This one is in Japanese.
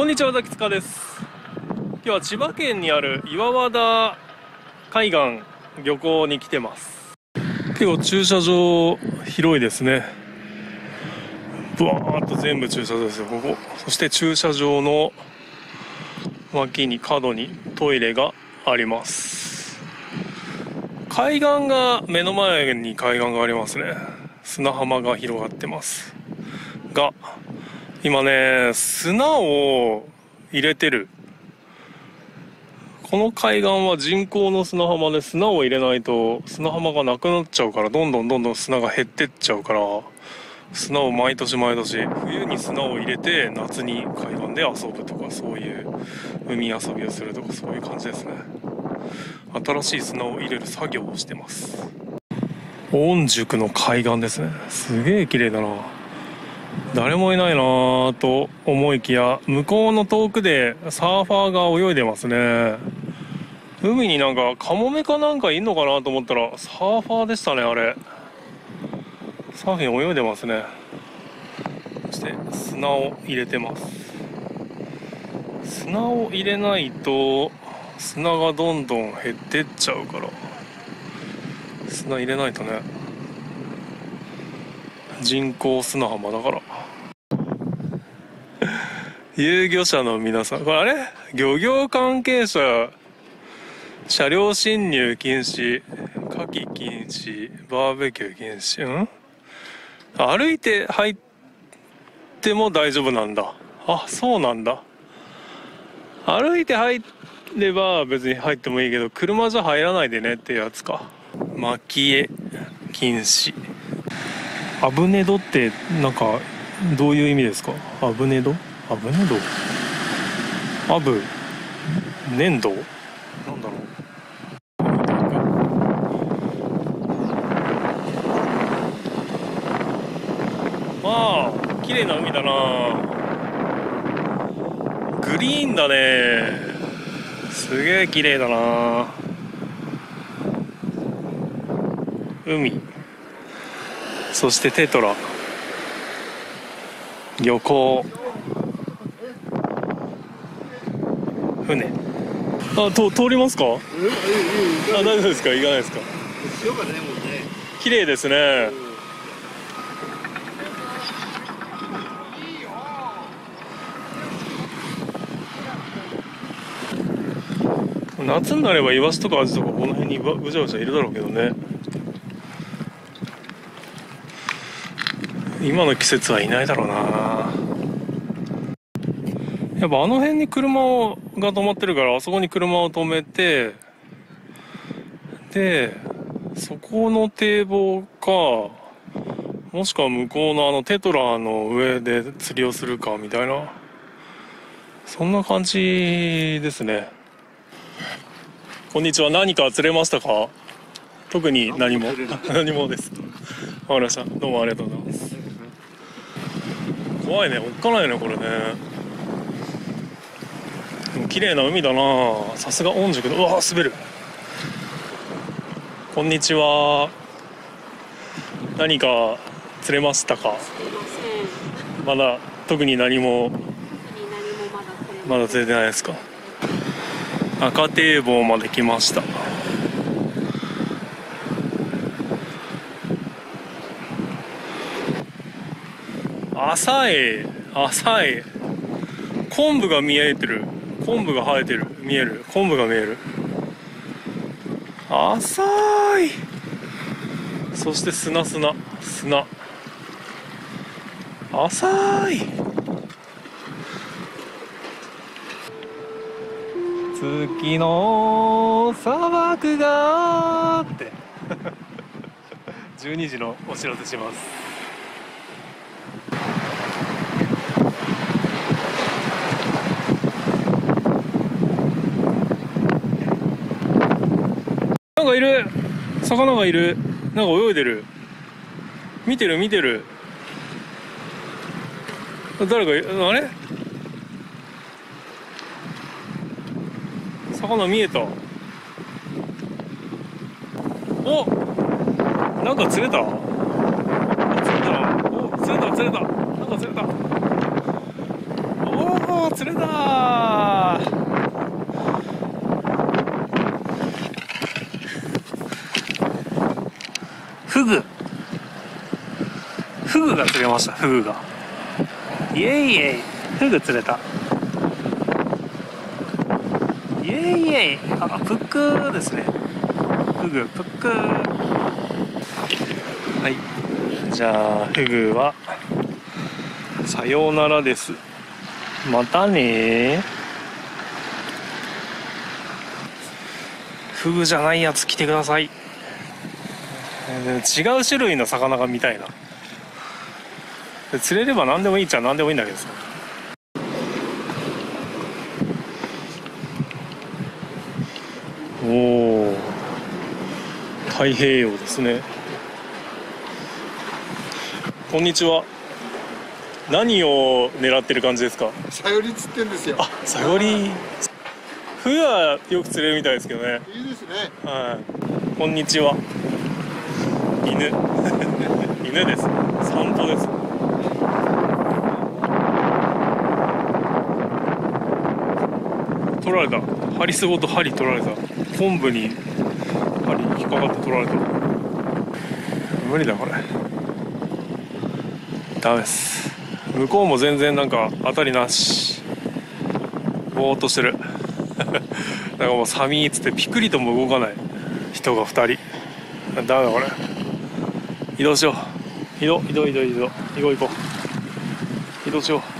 こんにちは、滝塚です。今日は千葉県にある岩和田海岸漁港に来てます。結構駐車場広いですね。ブワーッと全部駐車場ですよ、ここ。そして駐車場の脇に角にトイレがあります。海岸が目の前に海岸がありますね。砂浜が広がってますが、今ね、砂を入れてる。この海岸は人工の砂浜で、砂を入れないと砂浜がなくなっちゃうから、どんどん砂が減ってっちゃうから、砂を毎年冬に砂を入れて夏に海岸で遊ぶとか、そういう海遊びをするとか、そういう感じですね。新しい砂を入れる作業をしてます。御宿の海岸ですね。すげえ綺麗だな。誰もいないなぁと思いきや、向こうの遠くでサーファーが泳いでますね。海になんかカモメかなんかいんのかなと思ったら、サーファーでしたね。あれサーフィン泳いでますね。そして砂を入れてます。砂を入れないと砂がどんどん減ってっちゃうから、砂入れないとね。人工砂浜だから遊漁者の皆さん、これあれ漁業関係者、車両進入禁止、火器禁止、バーベキュー禁止、歩いて入っても大丈夫なんだ。あ、そうなんだ。歩いて入れば別に入ってもいいけど、車じゃ入らないでねってやつか。蒔絵禁止。アブネドってなんかどういう意味ですか？アブネド？アブネド？アブ粘土？なんだろう。ああ、綺麗な海だな。グリーンだね。すげえ綺麗だな。海、そしてテトラ、漁港、船。あ、通りますか？あ、大丈夫ですか？行かないですか？ 潮がね、もうね。 綺麗ですね。夏になればイワシとかアジとかこの辺にぐちゃぐちゃいるだろうけどね。今の季節はいないだろうな。やっぱあの辺に車が止まってるから、あそこに車を止めて、でそこの堤防か、もしくは向こうのあのテトラの上で釣りをするかみたいな、そんな感じですね。こんにちは。何か釣れましたか？特に何も何もです。わかりました。どうもありがとうございます。怖いね、おっかないねこれね。でも綺麗な海だな。さすが御宿の。うわー、滑る。こんにちは。何か釣れましたか？まだ特に何もまだ釣れてないですか？赤堤防まで来ました。浅い昆布が見えてる。昆布が生えてる。見える。昆布が見える。浅い。そして砂浅い。月の砂漠がって12時のお知らせします。なんかいる。魚がいる。なんか泳いでる。見てる。誰かあれ？魚見えた。お、なんか釣れた。なんか釣れた。おお、 おー、釣れたー。フグが釣れました。フグがイエイイエイ。フグ釣れた。イエイイエイ。あ、プックーですね。フグプックー。はい、じゃあフグはさようならです。またね。フグじゃないやつ来てください。違う種類の魚が見たいな。釣れれば何でもいいっちゃ何でもいいんだけどさ。おお、太平洋ですね。こんにちは。何を狙ってる感じですか？ サヨリ釣ってんですよ。 あ、サヨリ。冬はよく釣れるみたいですけどね。 いいですね。 はい。こんにちは。犬。犬です。散歩です。取られた。ハリスごと針取られた。昆布に針引っかかって取られた。無理だこれ。ダメです。向こうも全然なんか当たりなし。ぼーっとしてる。なんかもう寒いっつってピクリとも動かない人が2人。ダメだこれ。移動しよう。移動行こう。移動しよう。